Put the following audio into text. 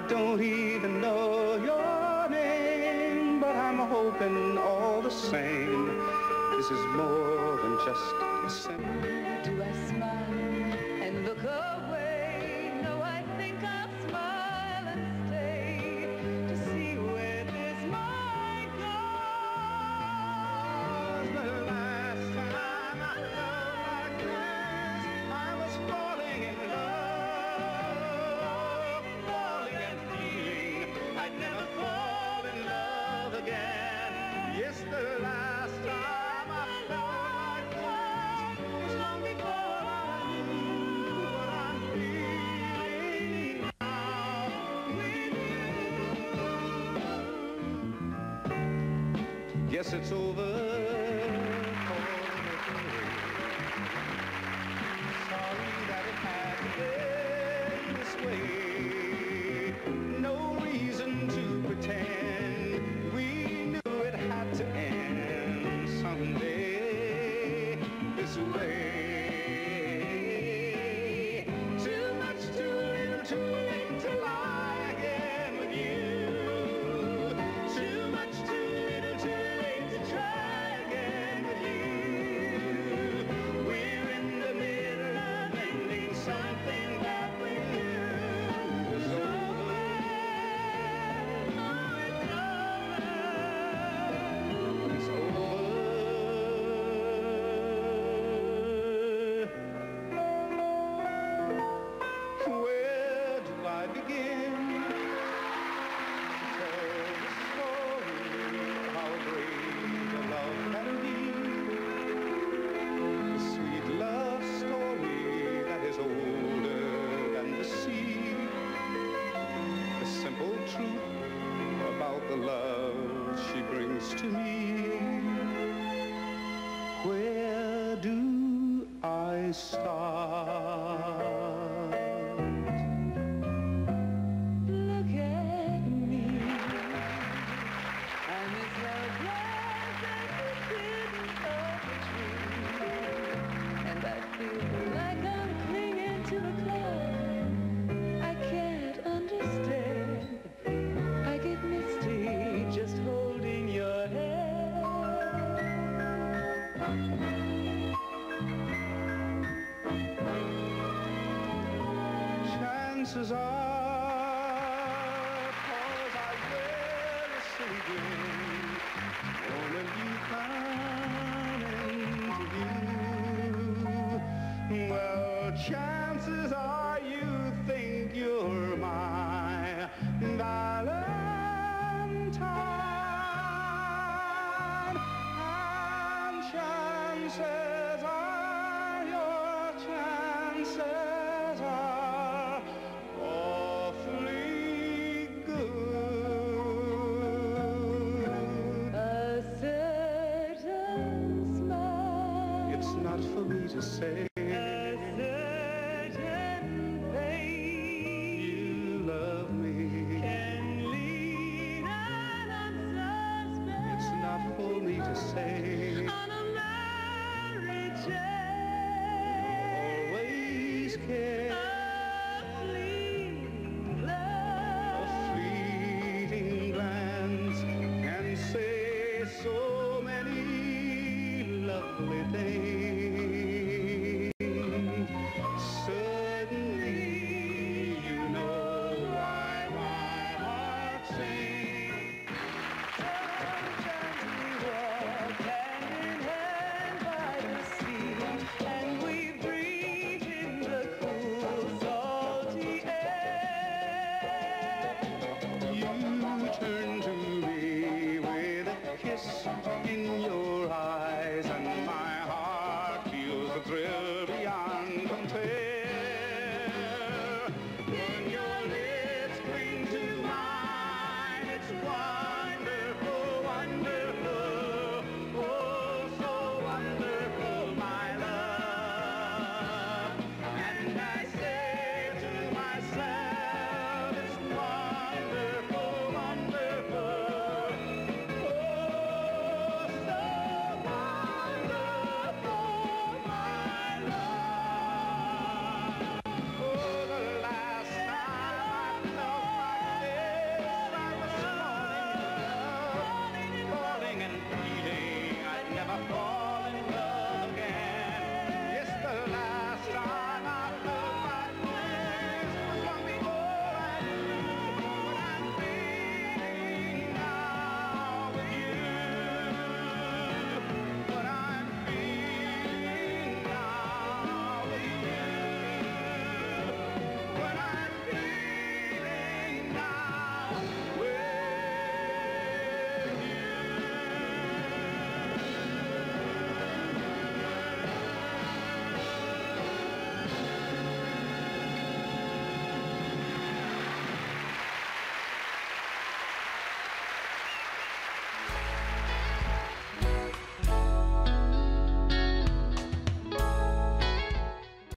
don't even know your name, but I'm hoping all the same. This is more than just a simple. Do I smile and look away? No, I think I'll smile and stay to see where this might go. The last time I felt like this, I was falling in love, falling and feeling I'd never fall in love again. Yes, the last time I felt like this was long before I knew what I'm feeling now with you. Guess it's over. Sorry that it had to end this way. No reason to pretend. We knew it had to end someday this way. Too much, too little, too late to lie again with you. Too much, too little, too late to try again with you. We're in the middle of ending something that we knew was over. Oh, it's over. It's over. Where do I begin to tell the story of how great a love can be? The sweet love story that is older than the sea. The simple truth about the love she brings to me. Where do I start? Look at me. I'm as helpless as the kitten of the tree, and I feel like I'm clinging to the cloud. I can't understand. I get misty just holding your hand. Chances are, 'cause I wear a silly grin, wanna be coming to you. Well, chances are